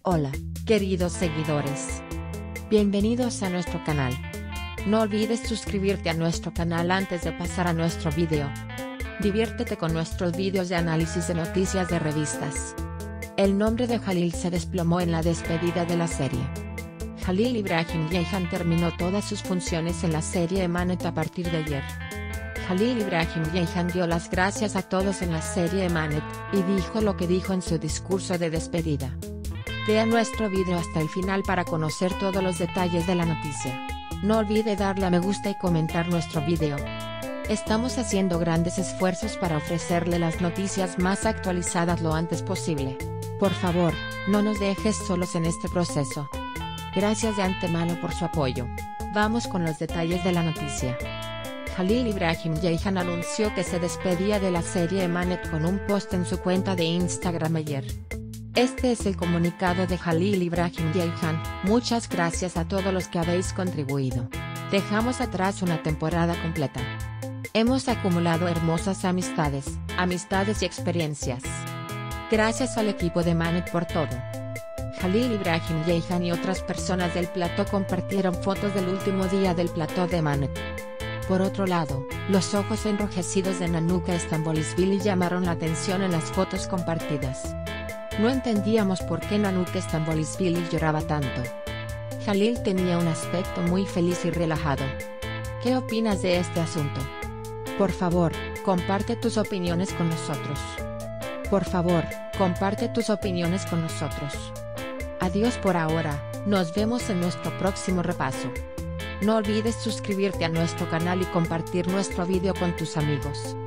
Hola, queridos seguidores. Bienvenidos a nuestro canal. No olvides suscribirte a nuestro canal antes de pasar a nuestro video. Diviértete con nuestros vídeos de análisis de noticias de revistas. El nombre de Jalil se desplomó en la despedida de la serie. Jalil Ibrahim Ceyhan terminó todas sus funciones en la serie Emanet a partir de ayer. Jalil Ibrahim Ceyhan dio las gracias a todos en la serie Emanet, y dijo lo que dijo en su discurso de despedida. Vea nuestro video hasta el final para conocer todos los detalles de la noticia. No olvide darle a me gusta y comentar nuestro video. Estamos haciendo grandes esfuerzos para ofrecerle las noticias más actualizadas lo antes posible. Por favor, no nos dejes solos en este proceso. Gracias de antemano por su apoyo. Vamos con los detalles de la noticia. Jalil Ibrahim Ceyhan anunció que se despedía de la serie Emanet con un post en su cuenta de Instagram ayer. Este es el comunicado de Jalil Ibrahim Ceyhan: muchas gracias a todos los que habéis contribuido. Dejamos atrás una temporada completa. Hemos acumulado hermosas amistades y experiencias. Gracias al equipo de Emanet por todo. Jalil Ibrahim Ceyhan y otras personas del plató compartieron fotos del último día del plató de Emanet. Por otro lado, los ojos enrojecidos de Nanuka Stambolisvili llamaron la atención en las fotos compartidas. No entendíamos por qué Nanuka Stambolisvili lloraba tanto. Jalil tenía un aspecto muy feliz y relajado. ¿Qué opinas de este asunto? Por favor, comparte tus opiniones con nosotros. Por favor, comparte tus opiniones con nosotros. Adiós por ahora, nos vemos en nuestro próximo repaso. No olvides suscribirte a nuestro canal y compartir nuestro video con tus amigos.